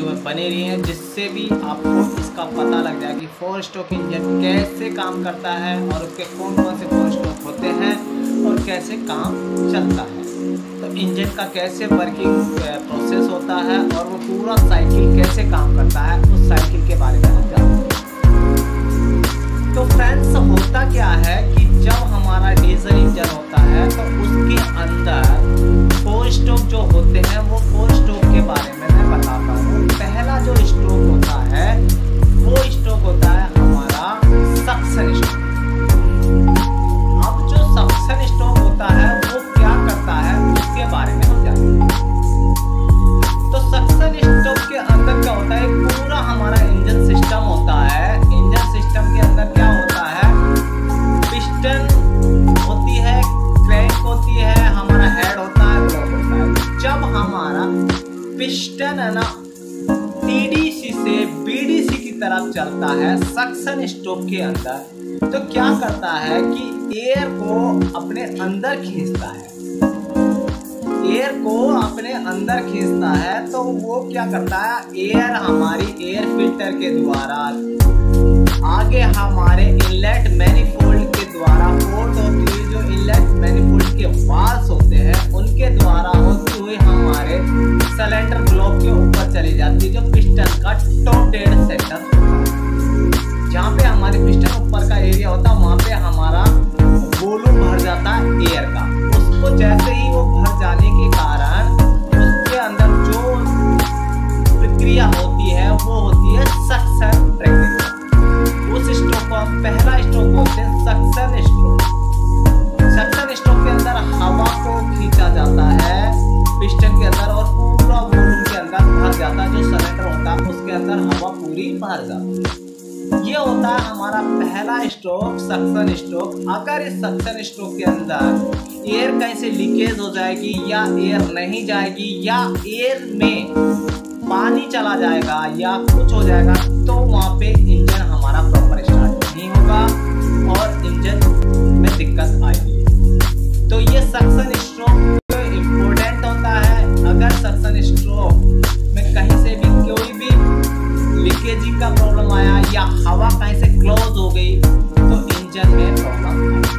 Video में बने रहिए, जिससे भी आपको इसका पता लग जाए कि 4 स्ट्रोक इंजन कैसे काम करता है और उसके कौन कौन से 4 स्ट्रोक होते हैं और कैसे काम चलता है। तो इंजन का कैसे वर्किंग प्रोसेस होता है और वो पूरा साइकिल कैसे काम करता है, उस साइकिल के बारे में हम जानते हैं। तो फ्रेंड्स, होता क्या है कि जब हमारा डीजल इंजन होता है तो उसके अंदर 4 स्ट्रोक जो होते हैं, वो 4 स्ट्रोक के बारे में मैं बताता हूँ। पहला जो स्ट्रोक होता है वो स्ट्रोक होता है हमारा सक्शन स्ट्रोक। अब जो सक्शन स्ट्रोक होता है वो क्या करता है, उसके बारे में हम जानते हैं। तो सक्शन स्ट्रोक के अंदर क्या होता है, पूरा हमारा इंजन सिस्टम होता है। इंजन सिस्टम के अंदर क्या होता है, पिस्टन होती है, क्रैंक होती है, हमारा हेड होता है, ब्लॉक होता है। जब हमारा पिस्टन है ना टीडीसी से बीडीसी की तरफ चलता है सक्शन स्ट्रोक के अंदर, तो क्या करता है कि एयर को अपने अंदर खींचता है। एयर को अपने अंदर खींचता है तो वो क्या करता है, एयर हमारी एयर फिल्टर के द्वारा आगे हमारे इनलेट मैनिफोल्ड के द्वारा पोर्ट होती है, जो इनलेट मैनिफोल्ड के वाल्स होते हैं उनके द्वारा होती हुई हमारे सिलेंडर ब्लॉक के ऊपर चली जाती है, जो पिस्टन का टॉप डेड सेक्शन होता है। जहाँ पे हमारे पिस्टन ऊपर का एरिया होता है वहाँ पे हमारा वॉल्यूम भर जाता है एयर का। उसको जैसे ही वो भर जाने के कारण उसके अंदर जो प्रक्रिया होती है वो होती है सक्शन प्रक्रिया। उस स्ट्रोक को पहला स्ट्रोक बोलते हैं सक्शन स्ट्रोक। सक्शन स्ट्रोक के अंदर हवा को खींचा जाता है पिस्टन के अंदर और पूरा वॉल्यूम के अंदर भर जाता है। जो सिलेंडर होता है उसके अंदर हवा पूरी भर जाती है। ये होता है हमारा पहला स्ट्रोक, सक्शन स्ट्रोक। अगर इस सक्शन स्ट्रोक के अंदर एयर कहीं से लीकेज हो जाएगी या एयर नहीं जाएगी या एयर में पानी चला जाएगा या कुछ हो जाएगा तो वहां पे इंजन हमारा प्रॉपर स्टार्ट नहीं होगा और इंजन में दिक्कत आएगी। तो ये सक्शन स्ट्रोक इम्पोर्टेंट होता है। अगर सक्शन स्ट्रोक में कहीं से भी कोई भी लीकेजिंग का प्रॉब्लम आया या हवा कहीं से क्लोज हो गई तो इंजन में प्रॉब्लम आएगी।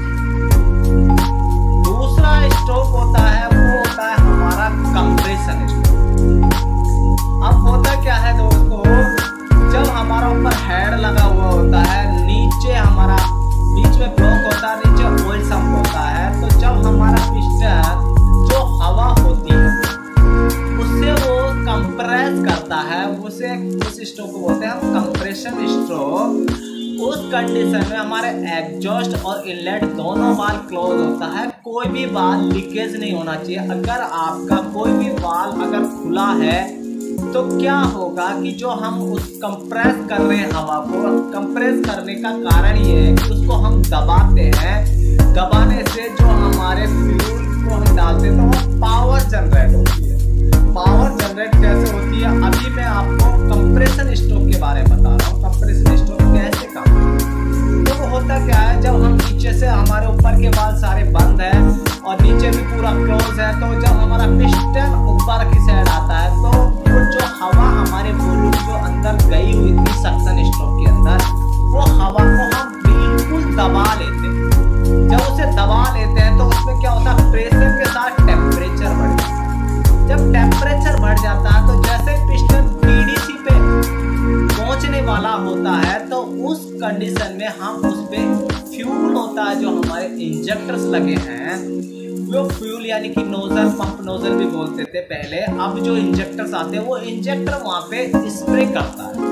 दूसरा स्ट्रोक होता है वो होता है हमारा कंप्रेशन स्ट्रोक। अब होता क्या है दोस्तों, जब हमारा ऊपर हेड लगा हुआ होता है, नीचे हमारा बीच में ब्लॉक होता है, नीचे ऑयल सम्प होता है, तो जब हमारा पिस्टन जो हवा होती है उससे वो कंप्रेस करता है, उसे उस स्ट्रोक को बोलते हैं हम कंप्रेशन स्ट्रोक। उस कंडीशन में हमारे एग्जॉस्ट और इनलेट दोनों वाल्व क्लोज होता है, कोई भी वाल्व लीकेज नहीं होना चाहिए। अगर आपका कोई भी वाल्व अगर खुला है तो क्या होगा कि जो हम उस कंप्रेस कर रहे हैं हवा को, कंप्रेस करने का कारण ये है कि उसको हम दबाते हैं। दबाने से जो हमारे फ्यूल को हम डालते हैं तो वो पावर जनरेट होती है। पावर जनरेट कैसे होती है, अभी मैं आपको कंप्रेशन स्ट्रोक के बारे में बता रहा हूँ। कंप्रेशन स्ट्रोक कैसे काम करता है, तो वो होता क्या है, जब हम नीचे से हमारे ऊपर के बाल सारे बंद है और नीचे भी पूरा क्लोज है, तो जब हमारा पिस्टन ऊपर की साइड आता है तो वो जो हवा हमारे वॉल्यूम जो अंदर गई हुई थी सक्शन स्ट्रोक के अंदर, वो हवा को हम बिल्कुल दबा लेते हैं। जब उसे दबा लेते हैं तो उसमें क्या होता है, प्रेशर के साथ टेम्परेचर बढ़ जाता है। जब टेम्परेचर बढ़ जाता है तो जैसे पिस्टन पीडीसी पे पहुंचने वाला होता है तो उस कंडीशन में हम उस पे फ्यूल होता है, जो हमारे इंजेक्टर्स लगे हैं, वो फ्यूल यानी कि नोजल, पंप नोजल भी बोलते थे पहले। अब जो इंजेक्टर्स आते हैं वो इंजेक्टर वहां पे स्प्रे करता है।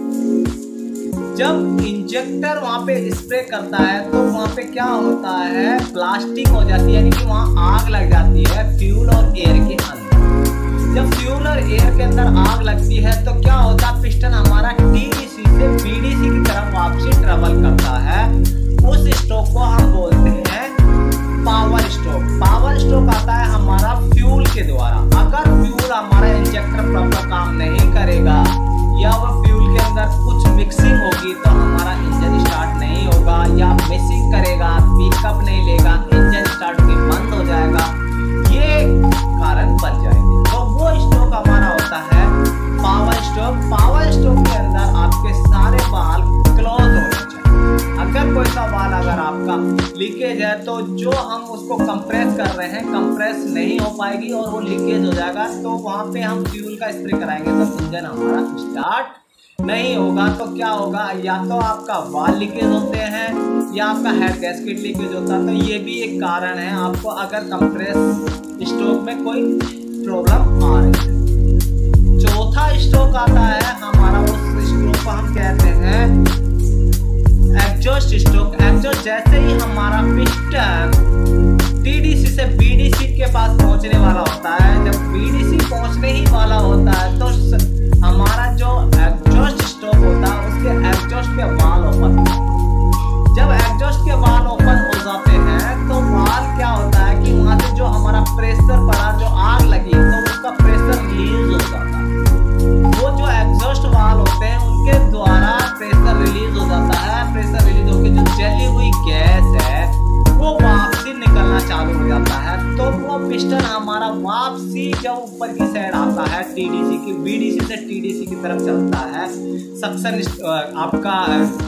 जब इंजेक्टर वहां पे स्प्रे करता है तो वहां पे क्या होता है, ब्लास्टिंग हो जाती है, यानी कि वहां आग लग जाती है फ्यूल और एयर के अंदर। जब फ्यूल और एयर के अंदर आग लगती है तो क्या होता है, पिस्टन हमारा टीडीसी से बीडीसी की तरफ वापसी ट्रेवल करता है। उस स्ट्रोक को हम बोलते हैं पावर स्ट्रोक। पावर स्ट्रोक आता है हमारा फ्यूल के द्वारा। अगर फ्यूल हमारा इंजेक्टर प्रॉपर काम नहीं करेगा या वो फ्यूल के अंदर कुछ मिक्सिंग होगी तो हमारा इंजन स्टार्ट नहीं होगा या मिसिंग करेगा, पिकअप नहीं लेगा, इंजन स्टार्ट होकर बंद हो जाएगा, ये कारण बन जाएंगे। तो वो स्ट्रोक हमारा होता है पावर स्ट्रोक। पावर स्ट्रोक के अंदर आपके सारे वाल्व क्लोज होने चाहिए। अगर कोई सा वाल्व अगर आपका लीकेज है तो जो हम उसको कंप्रेस कर रहे हैं कंप्रेस नहीं हो पाएगी और वो लीकेज हो जाएगा, तो वहां पे हम फ्यूल का स्प्रे कराएंगे तो इंजन हमारा स्टार्ट नहीं होगा। तो क्या होगा, या तो आपका वाल्व लीकेज होते हैं या आपका हेड गैस्केट लीकेज होता है। तो ये भी एक कारण है आपको अगर कंप्रेस स्ट्रोक में कोई प्रॉब्लम आ रही है। चौथा स्ट्रोक आता है हमारा, उस स्ट्रोक को हम कहते हैं एग्जॉस्ट स्ट्रोक। एग्जॉस्ट जैसे ही हमारा पिस्टन टीडीसी से बीडीसी के पास पहुंचने वाला होता है, जब बीडीसी पहुंचने ही वाला होता है तो हमारा जो एग्जॉस्ट स्ट्रोक होता है उसके एग्जॉस्ट के वाल्व ओपन, जब एग्जॉस्ट के वाल्व ओपन हो जाते हैं तो वाल्व क्या होता है कि वहां से जो हमारा प्रेशर पड़ा, जो आग लगी तो उसका प्रेशर रिलीज हो जाता है। वो जो एग्जॉस्ट वाल्व होते हैं उनके द्वारा प्रेशर रिलीज हो जाता है। प्रेशर रिलीज होकर जो जली हुई गैस है वो वापसी निकलना चालू हो जाता है। तो वो पिस्टन हमारा वापसी जब ऊपर की साइड आता है टीडीसी की, बीडीसी से टीडीसी की तरफ चलता है सक्शन आपका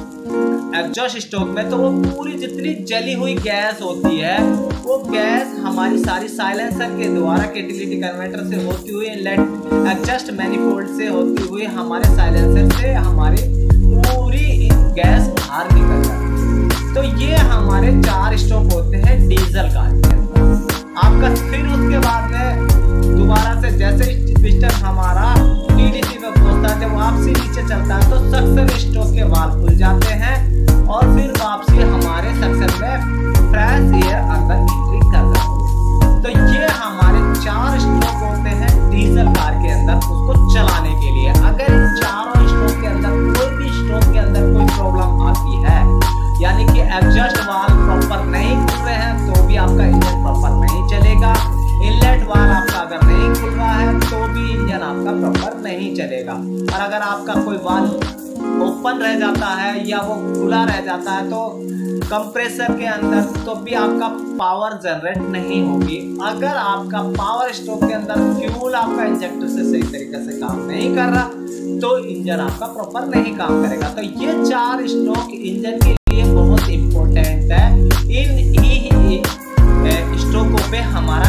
एग्जॉस्ट स्ट्रोक में, तो वो पूरी जितनी जली हुई गैस होती है वो गैस हमारी सारी साइलेंसर के द्वारा कैटेलिटिक कन्वर्टर से होती हुई एग्जॉस्ट मैनिफोल्ड से होती हुई हमारे साइलेंसर से हमारी पूरी गैस बाहर निकल जाती है। तो ये हमारे 4 स्ट्रोक होते हैं डीजल कार के अंदर। आपका फिर उसके बाद में दोबारा से जैसे पिस्टन हमारा टीडीसी में पहुंचता है, जब वापसी नीचे चलता है तो सक्शन स्ट्रोक के वाल्व खुल जाते हैं और फिर वापसी हमारे सक्शन में फ्रेश एयर अंदर एंट्री कर जाती है। तो ये हमारे 4 स्ट्रोक होते हैं डीजल कार के अंदर उसको चलाने के लिए। अगर इन चारों स्ट्रोक के अंदर कोई भी स्ट्रोक के अंदर कोई प्रॉब्लम आती है, यानी कि एग्जॉस्ट वाल्व प्रॉपर नहीं खुल रहे हैं तो भी आपका इंजन प्रॉपर नहीं चलेगा। इनलेट वाल्व आपका अगर नहीं खुल रहा है तो भी इंजन आपका प्रॉपर नहीं चलेगा। और अगर आपका कोई वाल्व ओपन रह जाता है या वो खुला रह जाता है तो कंप्रेसर के अंदर, तो भी आपका पावर जनरेट नहीं होगी। अगर आपका पावर स्ट्रोक के अंदर फ्यूल आपका इंजेक्टर से सही तरीके से काम नहीं कर रहा तो इंजन आपका प्रॉपर नहीं काम करेगा। तो ये 4 स्ट्रोक इंजन के लिए बहुत इंपॉर्टेंट है। इन ही स्ट्रोकों पे हमारा